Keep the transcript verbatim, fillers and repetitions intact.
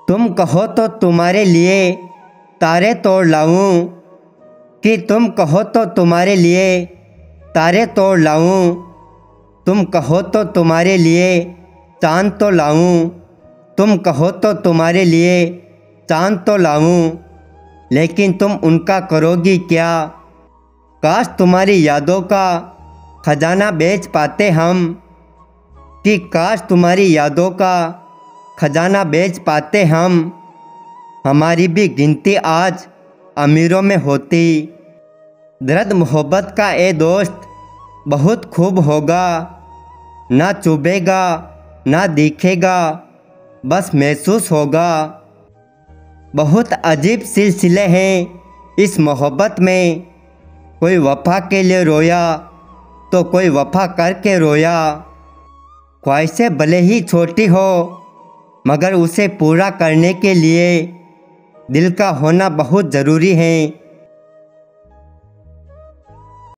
तुम कहो तो तुम्हारे लिए तारे तोड़ लाऊं, कि तुम कहो तो तुम्हारे लिए तारे तोड़ लाऊं, तुम कहो तो तुम्हारे लिए चाँद तो लाऊं, तुम कहो तो तुम्हारे लिए चाँद तो लाऊं, लेकिन तुम उनका करोगी क्या। काश तुम्हारी यादों का खजाना बेच पाते हम, कि काश तुम्हारी यादों का खजाना बेच पाते हम, हमारी भी गिनती आज अमीरों में होती। दर्द मोहब्बत का ए दोस्त बहुत खूब होगा, ना चुभेगा ना दिखेगा, बस महसूस होगा। बहुत अजीब सिलसिले हैं इस मोहब्बत में, कोई वफ़ा के लिए रोया तो कोई वफ़ा करके रोया। ख्वाहिशें भले ही छोटी हो मगर उसे पूरा करने के लिए दिल का होना बहुत ज़रूरी है।